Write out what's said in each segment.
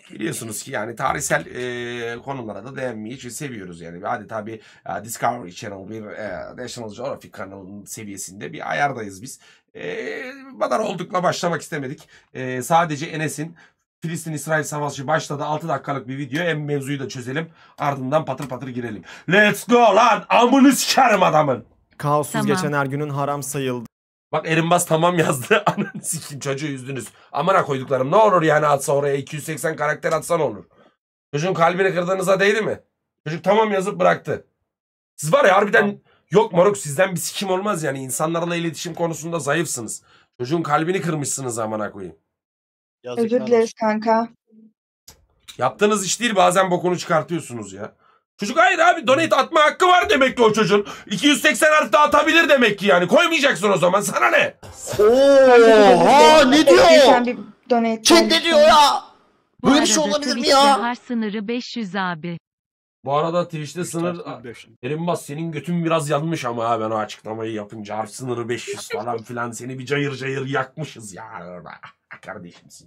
Biliyorsunuz ki yani tarihsel konulara da değinmeyi hiç seviyoruz yani. Adeta bir Discovery Channel, bir National Geographic kanalının seviyesinde bir ayardayız biz. Bu kadar oldukla başlamak istemedik. Sadece Enes'in Filistin-İsrail savaşı başladı. 6 dakikalık bir video. Hem mevzuyu da çözelim. Ardından patır patır girelim. Let's go lan! Amını sikerim adamın. Kaossuz Tamam. geçen her günün haram sayıldı. Bak Erimbaz tamam yazdı. Ananı sikeyim, çocuğu üzdünüz. Amına koyduklarım. Ne olur yani atsa oraya 280 karakter atsa ne olur? Çocuğun kalbini kırdığınıza değdi mi? Çocuk tamam yazıp bıraktı. Siz var ya harbiden yok moruk, sizden bir sikim olmaz yani. İnsanlarla iletişim konusunda zayıfsınız. Çocuğun kalbini kırmışsınız amına koyayım. Özür dileriz kanka. Yaptığınız iş değil, bazen bokunu çıkartıyorsunuz ya. Çocuk hayır abi, donate atma hakkı var demek ki o çocuğun. 280 harf daha atabilir demek ki yani. Koymayacaksın o zaman, sana ne? Oha ne diyor? Sen bir donate Chat ne diyor ya? Bu Böyle bir şey arada olabilir mi Twitch'te ya? har sınırı 500 abi. Bu arada Twitch'te sınır... Erimbaz senin götün biraz yanmış ama ha, ben o açıklamayı yapınca harf sınırı 500 falan filan seni bir cayır cayır yakmışız ya orada. Kardeşimsin.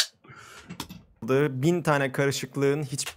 1000 tane karışıklığın hiç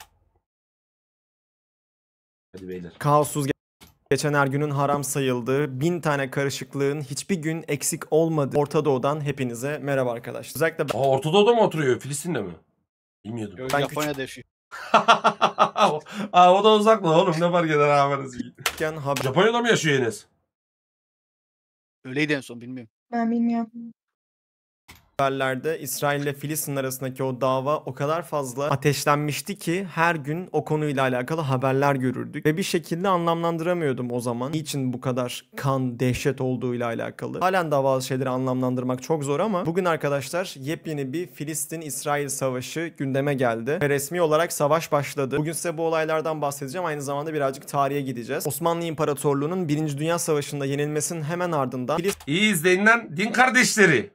Hadi beyler. kaossuz geçen her günün haram sayıldığı 1000 tane karışıklığın hiçbir gün eksik olmadığı Orta Doğu'dan hepinize merhaba arkadaşlar. Özellikle Orta Doğu'da mı oturuyor? Filistin'de mi? Bilmiyordum. Ben Japonya'da yaşıyor. Aa, o da uzak mı oğlum, ne fark eder haberiniz? küçükken Japonya'da mı yaşıyor Enes? Öyleydi en son bilmiyorum. Ben bilmiyorum. haberlerde İsrail ile Filistin arasındaki o dava o kadar fazla ateşlenmişti ki her gün o konuyla alakalı haberler görürdük. Ve bir şekilde anlamlandıramıyordum o zaman. Niçin bu kadar kan, dehşet olduğuyla alakalı. Halen daha bazı şeyleri anlamlandırmak çok zor ama bugün arkadaşlar yepyeni bir Filistin-İsrail savaşı gündeme geldi. Ve resmi olarak savaş başladı. Bugün size bu olaylardan bahsedeceğim. Aynı zamanda birazcık tarihe gideceğiz. Osmanlı İmparatorluğu'nun 1. Dünya Savaşı'nda yenilmesinin hemen ardından İyi izleyin lan din kardeşleri.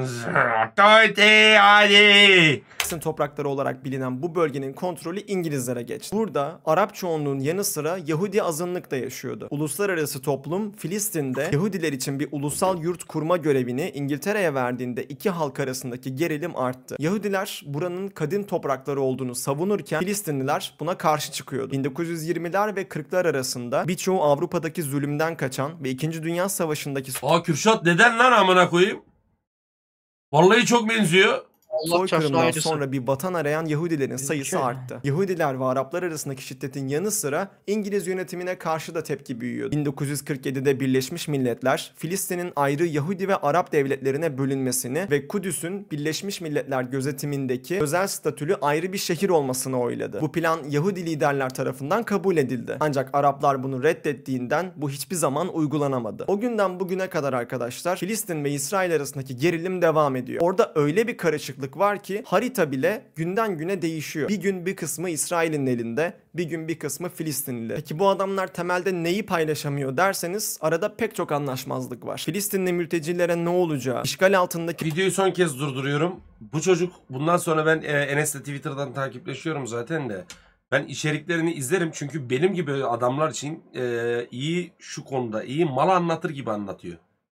Hadi. Filistin toprakları olarak bilinen bu bölgenin kontrolü İngilizlere geçti. Burada Arap çoğunluğun yanı sıra Yahudi azınlık da yaşıyordu. Uluslararası toplum Filistin'de Yahudiler için bir ulusal yurt kurma görevini İngiltere'ye verdiğinde iki halk arasındaki gerilim arttı. Yahudiler buranın kadim toprakları olduğunu savunurken Filistinliler buna karşı çıkıyordu. 1920'ler ve 40'lar arasında birçoğu Avrupa'daki zulümden kaçan ve 2. Dünya Savaşı'ndaki Aa Kürşat neden lan amına koyayım? Vallahi çok benziyor. soykırımdan sonra bir vatan arayan Yahudilerin sayısı arttı. Yahudiler ve Araplar arasındaki şiddetin yanı sıra İngiliz yönetimine karşı da tepki büyüyordu. 1947'de Birleşmiş Milletler, Filistin'in ayrı Yahudi ve Arap devletlerine bölünmesini ve Kudüs'ün Birleşmiş Milletler gözetimindeki özel statülü ayrı bir şehir olmasını oyladı. Bu plan Yahudi liderler tarafından kabul edildi. Ancak Araplar bunu reddettiğinden bu hiçbir zaman uygulanamadı. O günden bugüne kadar arkadaşlar Filistin ve İsrail arasındaki gerilim devam ediyor. Orada öyle bir karışıklık var ki harita bile günden güne değişiyor. Bir gün bir kısmı İsrail'in elinde, bir gün bir kısmı Filistin'de. Peki bu adamlar temelde neyi paylaşamıyor derseniz arada pek çok anlaşmazlık var. Filistinli mültecilere ne olacağı, işgal altındaki Videoyu son kez durduruyorum. Bu çocuk bundan sonra ben Enes'le Twitter'dan takipleşiyorum zaten de. Ben içeriklerini izlerim çünkü benim gibi adamlar için iyi şu konuda iyi mal anlatır gibi anlatıyor.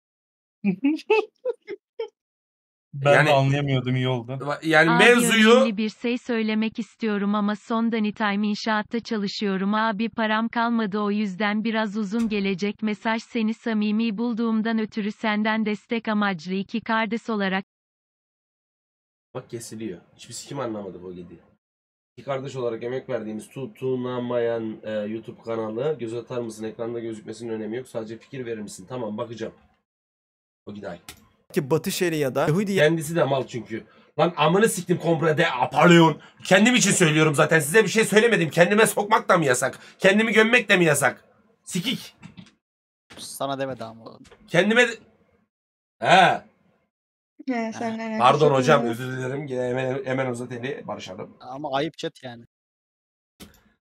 Ben de anlayamıyordum, iyi oldu. Yani Abi mevzuyu önemli bir şey söylemek istiyorum ama son Danitime inşaatta çalışıyorum abi, param kalmadı, o yüzden biraz uzun gelecek mesaj, seni samimi bulduğumdan ötürü senden destek amaçlı iki kardeş olarak. bak kesiliyor. Hiçbir kim anlamadı bu gidi. İki kardeş olarak emek verdiğimiz tutunamayan YouTube kanalı göz atar mısın? Ekranda gözükmesinin önemi yok. Sadece fikir verir misin? Tamam bakacağım. O giday. Batı Şeria'da Yahudi Kendisi de mal çünkü. Lan amını siktim komprede Apolyon. Kendim için söylüyorum zaten. Size bir şey söylemedim. Kendime sokmak da mı yasak? Kendimi gömmek de mi yasak? Sikik. Sana demedi ama. Kendime... He. Sen Pardon hocam, özür dilerim. Hemen uzat eli, barışalım. Ama ayıp chat yani.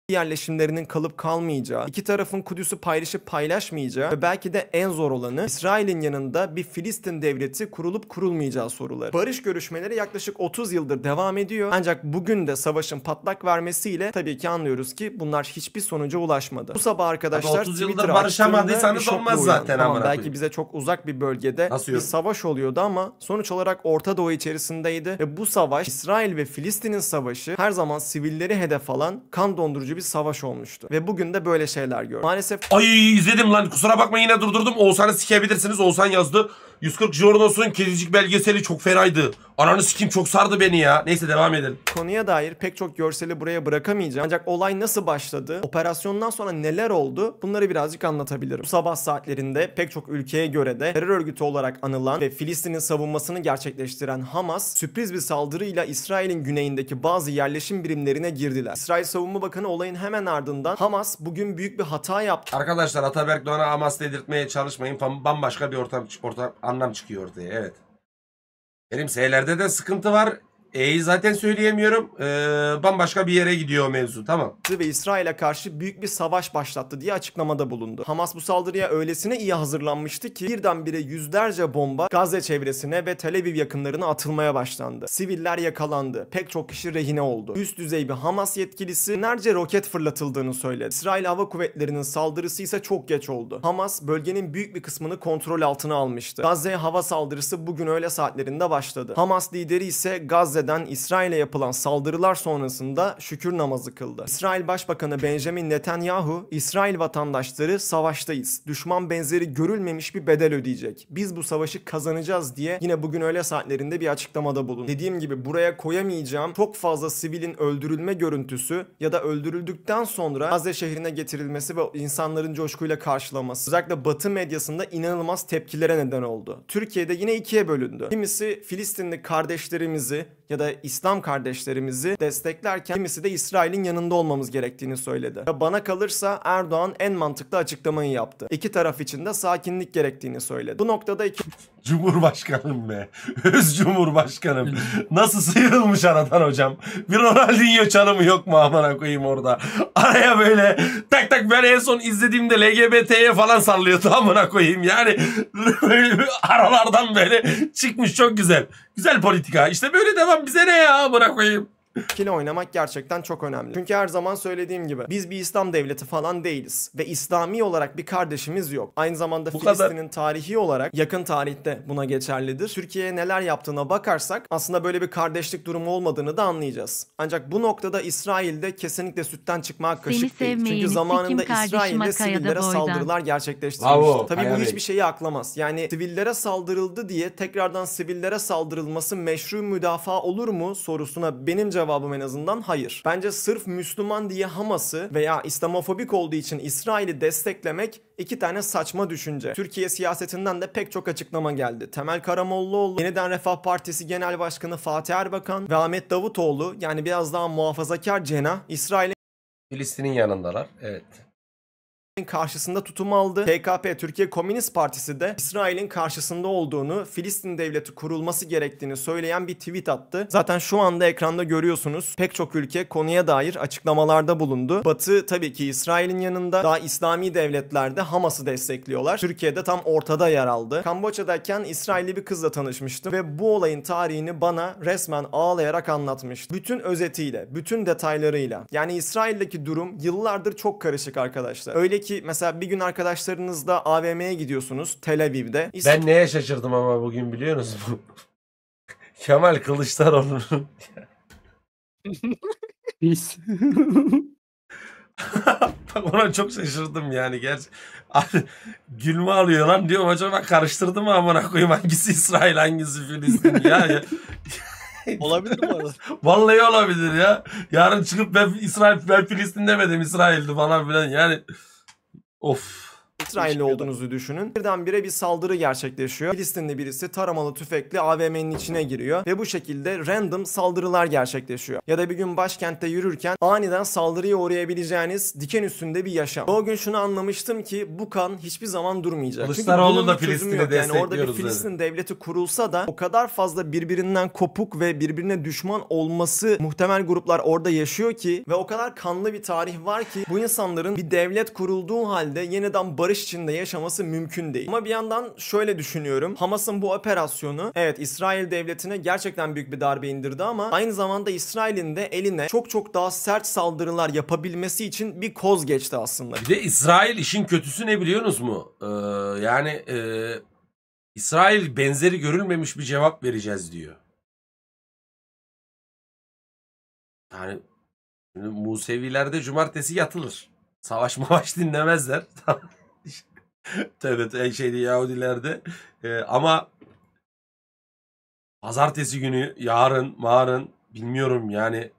yerleşimlerinin kalıp kalmayacağı, iki tarafın Kudüs'ü paylaşıp paylaşmayacağı ve belki de en zor olanı İsrail'in yanında bir Filistin devleti kurulup kurulmayacağı soruları. Barış görüşmeleri yaklaşık 30 yıldır devam ediyor. Ancak bugün de savaşın patlak vermesiyle tabii ki anlıyoruz ki bunlar hiçbir sonuca ulaşmadı. Bu sabah arkadaşlar 30 yıldır Twitter barışamadıysanız açtığımda bir olmaz şokla zaten uyandım. amına Belki koyayım. bize çok uzak bir bölgede Nasıl bir yok? savaş oluyordu ama sonuç olarak Orta Doğu içerisindeydi ve bu savaş, İsrail ve Filistin'in savaşı, her zaman sivilleri hedef alan kan dondurucu bir savaş olmuştu. Ve bugün de böyle şeyler gördük. Maalesef Ay izledim lan, kusura bakma yine durdurdum. Oğuzhan'ı sikebilirsiniz. Oğuzhan yazdı. 140 Jornos'un Kedicik belgeseli çok fenaydı. Ananı sikim, çok sardı beni ya. Neyse devam edelim. konuya dair pek çok görseli buraya bırakamayacağım. Ancak olay nasıl başladı, operasyondan sonra neler oldu, bunları birazcık anlatabilirim. Bu sabah saatlerinde pek çok ülkeye göre de terör örgütü olarak anılan ve Filistin'in savunmasını gerçekleştiren Hamas, sürpriz bir saldırıyla İsrail'in güneyindeki bazı yerleşim birimlerine girdiler. İsrail Savunma Bakanı olayın hemen ardından Hamas bugün büyük bir hata yaptı. Arkadaşlar Ataberk Doğan'a Hamas dedirtmeye çalışmayın. Bambaşka bir anlam çıkıyor ortaya. Evet. Benim S'lerde de sıkıntı var. E'yi zaten söyleyemiyorum. Bambaşka bir yere gidiyor o mevzu. Tamam. Ve İsrail'e karşı büyük bir savaş başlattı diye açıklamada bulundu. Hamas bu saldırıya öylesine iyi hazırlanmıştı ki birdenbire yüzlerce bomba Gazze çevresine ve Tel Aviv yakınlarına atılmaya başlandı. Siviller yakalandı. Pek çok kişi rehine oldu. Üst düzey bir Hamas yetkilisi binlerce roket fırlatıldığını söyledi. İsrail Hava Kuvvetleri'nin saldırısı ise çok geç oldu. Hamas bölgenin büyük bir kısmını kontrol altına almıştı. Gazze'ye hava saldırısı bugün öğle saatlerinde başladı. Hamas lideri ise Gazze'den İsrail'e yapılan saldırılar sonrasında şükür namazı kıldı. İsrail Başbakanı Benjamin Netanyahu, İsrail vatandaşları savaştayız. Düşman benzeri görülmemiş bir bedel ödeyecek. Biz bu savaşı kazanacağız diye yine bugün öğle saatlerinde bir açıklamada bulundu. Dediğim gibi buraya koyamayacağım çok fazla sivilin öldürülme görüntüsü ya da öldürüldükten sonra Gazze şehrine getirilmesi ve insanların coşkuyla karşılaması özellikle Batı medyasında inanılmaz tepkilere neden oldu. Türkiye'de yine ikiye bölündü. Kimisi Filistinli kardeşlerimizi ya da İslam kardeşlerimizi desteklerken kimisi de İsrail'in yanında olmamız gerektiğini söyledi. Ve bana kalırsa Erdoğan en mantıklı açıklamayı yaptı. İki taraf için de sakinlik gerektiğini söyledi. Bu noktada Cumhurbaşkanım be. Öz Cumhurbaşkanım. Nasıl sıyrılmış aradan hocam. Bir Ronaldinho çalımı yok mu amına koyayım orada. Araya böyle tak tak, ben en son izlediğimde LGBT'ye falan sallıyordu amına koyayım. Yani böyle aralardan böyle çıkmış, çok güzel. Güzel politika. İşte böyle devam, bize ne ya amına koyayım. ikili oynamak gerçekten çok önemli. Çünkü her zaman söylediğim gibi biz bir İslam devleti falan değiliz. Ve İslami olarak bir kardeşimiz yok. Aynı zamanda Filistin'in tarihi olarak yakın tarihte buna geçerlidir. Türkiye'ye neler yaptığına bakarsak aslında böyle bir kardeşlik durumu olmadığını da anlayacağız. Ancak bu noktada İsrail'de kesinlikle sütten çıkmaya kaşık değil. Çünkü zamanında İsrail'de sivillere saldırılar gerçekleştirilmişti. Tabii bu hiçbir şeyi aklamaz. Yani sivillere saldırıldı diye tekrardan sivillere saldırılması meşru müdafaa olur mu sorusuna benim cevabım en azından hayır. Bence sırf Müslüman diye Hamas'ı veya İslamofobik olduğu için İsrail'i desteklemek iki tane saçma düşünce. Türkiye siyasetinden de pek çok açıklama geldi. Temel Karamollaoğlu, Yeniden Refah Partisi Genel Başkanı Fatih Erbakan ve Ahmet Davutoğlu, yani biraz daha muhafazakar cenah, İsrail'in Filistin'in yanındalar. Evet. karşısında tutum aldı. PKP, Türkiye Komünist Partisi de İsrail'in karşısında olduğunu, Filistin devleti kurulması gerektiğini söyleyen bir tweet attı. Zaten şu anda ekranda görüyorsunuz. Pek çok ülke konuya dair açıklamalarda bulundu. Batı tabii ki İsrail'in yanında. Daha İslami devletler de Hamas'ı destekliyorlar. Türkiye'de tam ortada yer aldı. Kamboçya'dayken İsrailli bir kızla tanışmıştım ve bu olayın tarihini bana resmen ağlayarak anlatmıştı. Bütün özetiyle, bütün detaylarıyla. Yani İsrail'deki durum yıllardır çok karışık arkadaşlar. Öyle ki mesela bir gün arkadaşlarınızla AVM'ye gidiyorsunuz Tel Aviv'de. Ben neye şaşırdım ama bugün biliyor musun? Kemal Kılıçdaroğlu'nun bak ona çok şaşırdım yani abi, gülme alıyor lan diyorum, acaba karıştırdı mı amına koyayım, hangisi İsrail hangisi Filistin ya. Olabilir mi arada? Vallahi olabilir ya. Yarın çıkıp ben Filistin demedim, İsrail'di falan filan yani. Of. İsrailli olduğunuzu düşünün. Birdenbire bir saldırı gerçekleşiyor. Filistinli birisi taramalı tüfekli AVM'nin içine giriyor ve bu şekilde random saldırılar gerçekleşiyor. Ya da bir gün başkentte yürürken aniden saldırıya uğrayabileceğiniz diken üstünde bir yaşam. O gün şunu anlamıştım ki bu kan hiçbir zaman durmayacak. Kılıçdaroğlu da Çünkü bunun bir çözümü Filistin'i yok. Yani orada bir destekliyoruz Filistin devleti kurulsa da o kadar fazla birbirinden kopuk ve birbirine düşman olması muhtemel gruplar orada yaşıyor ki ve o kadar kanlı bir tarih var ki bu insanların bir devlet kurulduğu halde yeniden barış içinde yaşaması mümkün değil. Ama bir yandan şöyle düşünüyorum. Hamas'ın bu operasyonu evet İsrail devletine gerçekten büyük bir darbe indirdi ama aynı zamanda İsrail'in de eline çok çok daha sert saldırılar yapabilmesi için bir koz geçti aslında. Bir de İsrail işin kötüsü ne biliyorsunuz mu? İsrail benzeri görülmemiş bir cevap vereceğiz diyor. Yani Musevilerde cumartesi yatılır. Savaş mavaş dinlemezler. Evet, Yahudilerde. Ama pazartesi günü, yarın bilmiyorum yani.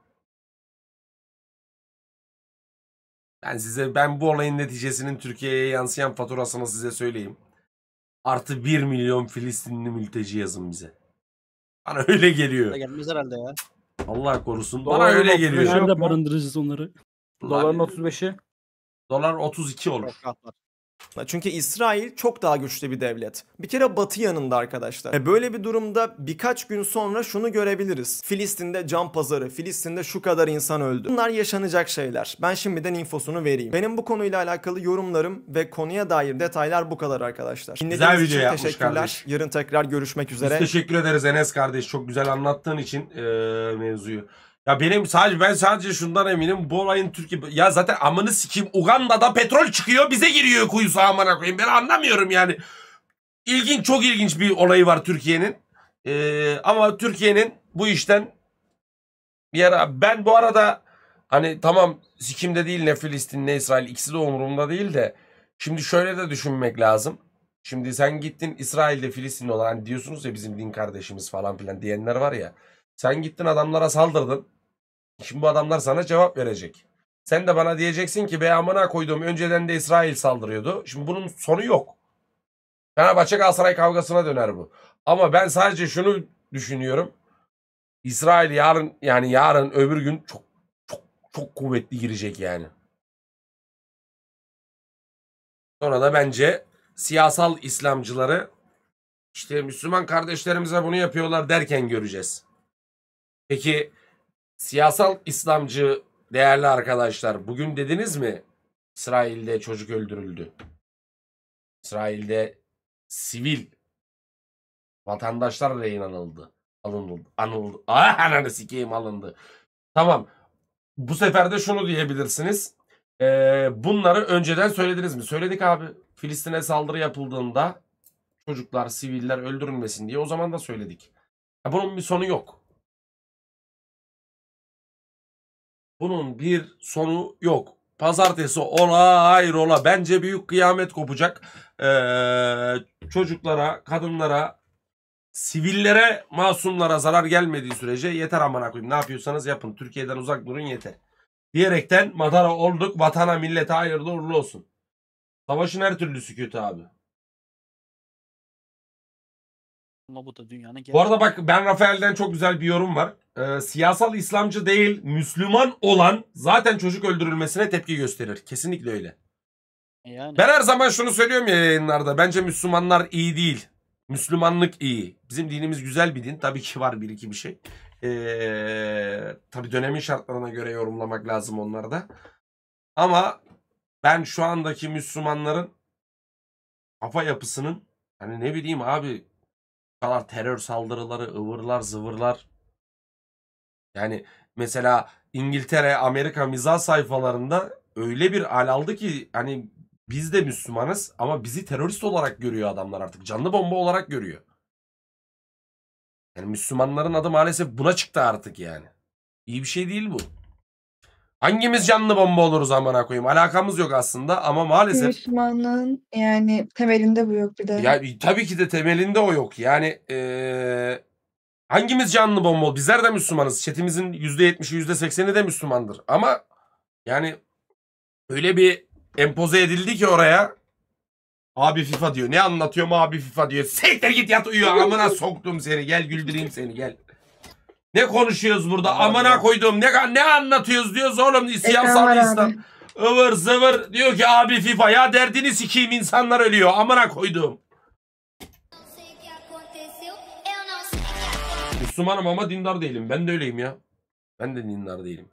Ben bu olayın neticesinin Türkiye'ye yansıyan faturasını size söyleyeyim. Artı 1 milyon Filistinli mülteci yazın bize. Bana öyle geliyor. Gelmez herhalde ya. Allah korusun. Bana Doların öyle 35'i geliyor. yok Nerede mu? barındıracağız onları? Doların 35'i. Dolar 32 olur. Çok rahat var. Çünkü İsrail çok daha güçlü bir devlet. Bir kere Batı yanında arkadaşlar. Böyle bir durumda birkaç gün sonra şunu görebiliriz. Filistin'de can pazarı, Filistin'de şu kadar insan öldü. Bunlar yaşanacak şeyler. Ben şimdiden infosunu vereyim. Benim bu konuyla alakalı yorumlarım ve konuya dair detaylar bu kadar arkadaşlar. Dinlediğiniz için video yapmış teşekkürler. kardeş. Yarın tekrar görüşmek Biz üzere. teşekkür ederiz Enes kardeş. Çok güzel anlattığın için mevzuyu. Ya ben sadece şundan eminim. Bu olayın Türkiye... Ya zaten amını sikeyim. Uganda'da petrol çıkıyor. Bize giriyor kuyusu amına koyayım. Ben anlamıyorum yani. Çok ilginç bir olayı var Türkiye'nin. Ama Türkiye'nin bu işten bir ara... Ben bu arada hani tamam sikimde değil ne Filistin ne İsrail. İkisi de umurumda değil de. Şimdi şöyle de düşünmek lazım. Şimdi sen gittin İsrail'de Filistinli olan hani diyorsunuz ya bizim din kardeşimiz falan filan diyenler var ya. Sen gittin adamlara saldırdın. Şimdi bu adamlar sana cevap verecek. Sen de bana diyeceksin ki be amına koyduğum önceden de İsrail saldırıyordu. Şimdi bunun sonu yok. Fenerbahçe Galatasaray kavgasına döner bu. Ama ben sadece şunu düşünüyorum. İsrail yarın öbür gün çok kuvvetli girecek yani. Sonra da bence siyasal İslamcıları işte Müslüman kardeşlerimize bunu yapıyorlar derken göreceğiz. Peki siyasal İslamcı değerli arkadaşlar bugün dediniz mi İsrail'de çocuk öldürüldü? İsrail'de sivil vatandaşlar rehin alındı. Ananı sikeyim alındı. Tamam. Bu sefer de şunu diyebilirsiniz. Bunları önceden söylediniz mi? Söyledik abi. Filistin'e saldırı yapıldığında çocuklar, siviller öldürülmesin diye o zaman da söyledik. Bunun bir sonu yok. Bunun bir sonu yok. Pazartesi ola hayrola bence büyük kıyamet kopacak. Çocuklara, kadınlara, sivillere, masumlara zarar gelmediği sürece yeter amına koyayım. Ne yapıyorsanız yapın. Türkiye'den uzak durun yeter. Diyerekten madara olduk. Vatana millete hayırlı uğurlu olsun. Savaşın her türlüsü kötü abi. Ama bu da dünyanın Bu arada bak Ben Rafael'den çok güzel bir yorum var. Siyasal İslamcı değil Müslüman olan zaten çocuk öldürülmesine tepki gösterir. Kesinlikle öyle. Yani. Ben her zaman şunu söylüyorum ya yayınlarda. Bence Müslümanlar iyi değil. Müslümanlık iyi. Bizim dinimiz güzel bir din. Tabii ki var bir iki bir şey. Tabii dönemin şartlarına göre yorumlamak lazım onları da. Ama ben şu andaki Müslümanların kafa yapısının hani ne bileyim abi kadar terör saldırıları, ıvırlar, zıvırlar. Yani mesela İngiltere, Amerika mizah sayfalarında öyle bir hal aldı ki hani biz de Müslümanız ama bizi terörist olarak görüyor adamlar artık. Canlı bomba olarak görüyor. Yani Müslümanların adı maalesef buna çıktı artık yani. İyi bir şey değil bu. Hangimiz canlı bomba oluruz amına koyayım? Alakamız yok aslında ama maalesef. Müslümanlığın yani temelinde bu yok bir de. Ya tabii ki de temelinde o yok. Yani hangimiz canlı bomba olur? Bizler de Müslümanız. Chatimizin %70'i %80'i de Müslümandır. Ama yani öyle bir empoze edildi ki oraya Abi FIFA diyor. Ne anlatıyorum abi FIFA diyor. Siktir git yat uyu. Amına soktum seni. Gel güldüreyim seni gel. Ne konuşuyoruz burada? Amına koyduğum. Ne anlatıyoruz diyoruz oğlum. Siyasal İslam. Ivır zıvır. Diyor ki abi FIFA. Ya derdini sikeyim, insanlar ölüyor. Amına koyduğum. Müslümanım ama dindar değilim. Ben de öyleyim ya. Ben de dindar değilim.